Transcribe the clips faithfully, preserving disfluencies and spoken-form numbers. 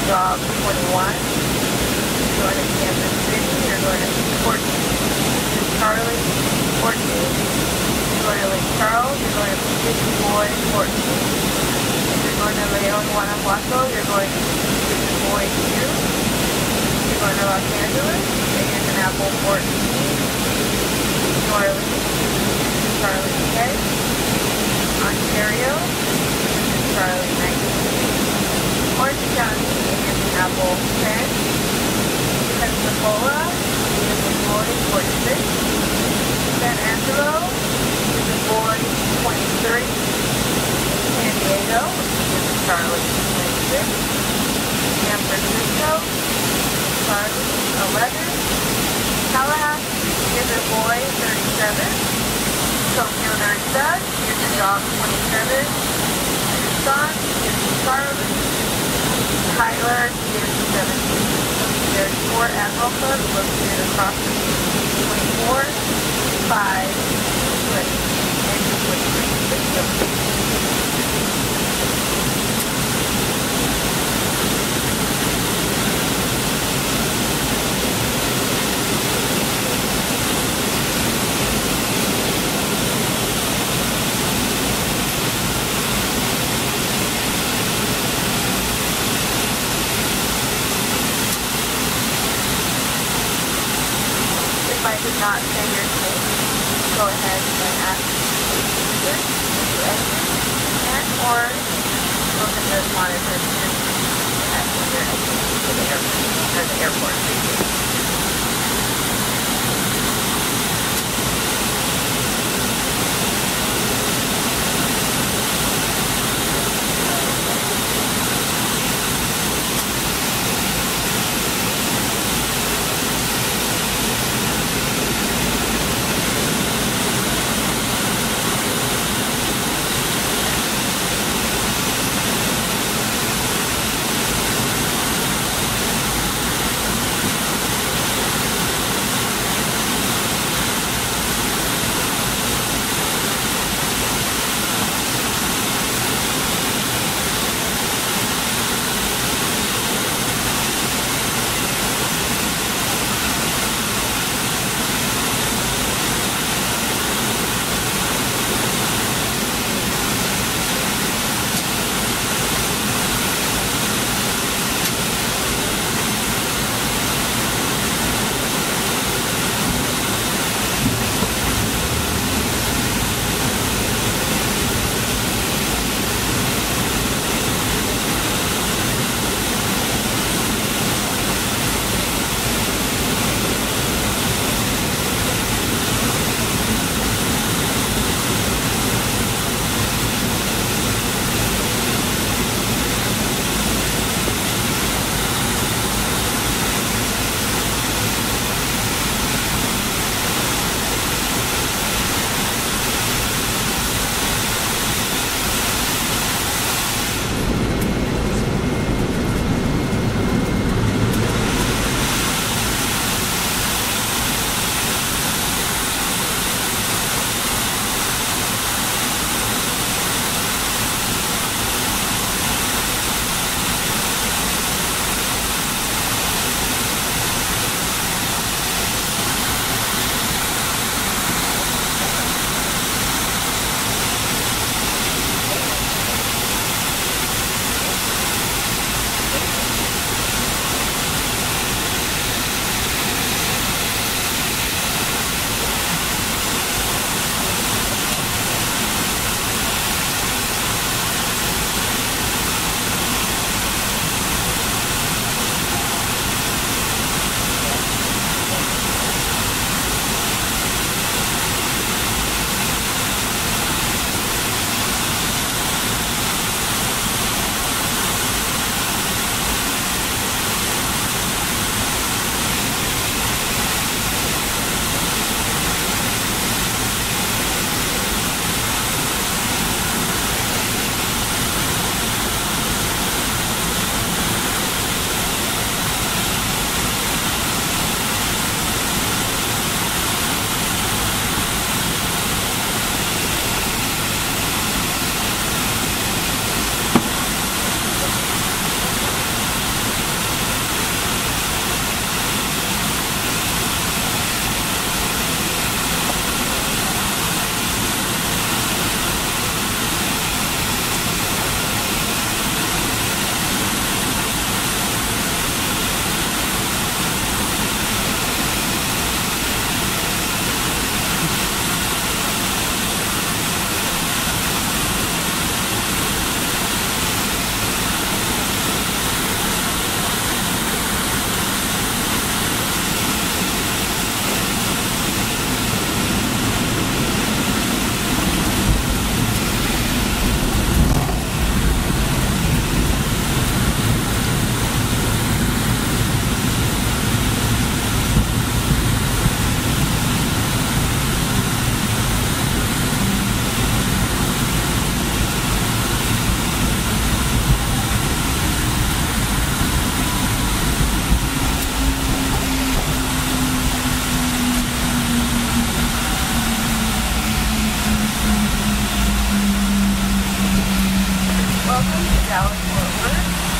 Dog twenty-one. You're going to Kansas City. You're going to fourteen. Charlie fourteen. You're going to Lake Charles. You're going to Pigeon Boy fourteen. If you're going to Leon, Guanajuato, you're going to Pigeon Boy two. You're going to Los Angeles. You're Apple fourteen. New Orleans. Charlie ten. Ontario. Charlie nineteen. Orange County, Apple ten. Pensacola, Boy forty-six. San Angelo, Boy twenty-three. San Diego, Charlie twenty-six. San Francisco, Charlie eleven. Tallahassee, Boy thirty-seven. Tokyo Narita, Dog twenty-seven. Tucson, Charlie. Tyler is seventeen. There's four Admiral Clubs located across the twenty-four, five, twenty, and twenty-three. If I did not say your name, go ahead and ask the exit and or look at the monitor at when you're exiting to the airport or the airport. pallet over.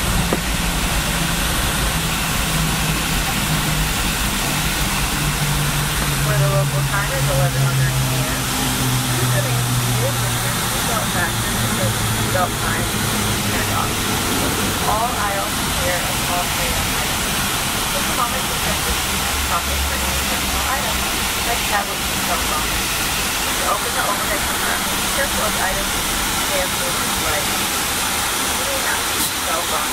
For the local time is eleven hundred p m Use the main key with your seatbelt fasten until the seatbelt sign is turned off. All aisles clear of all carry-on items. This common defensive use and pockets for any personal items, like tablets and cell phones. To open the overhead compartment, be careful of items may have moved like you may not use your cell phone.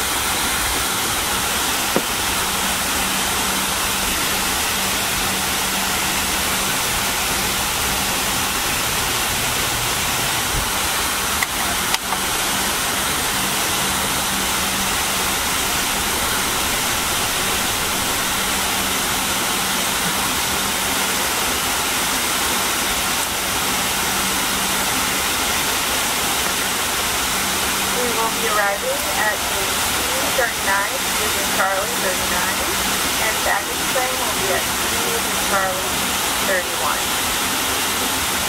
We will be arriving at gate C thirty-nine, Union Charlie thirty-nine, and baggage claim will be at C Union Charlie thirty-one.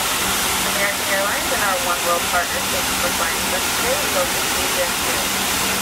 American Airlines and our One World partners, thank you for flying with us today. We hope to see you again soon.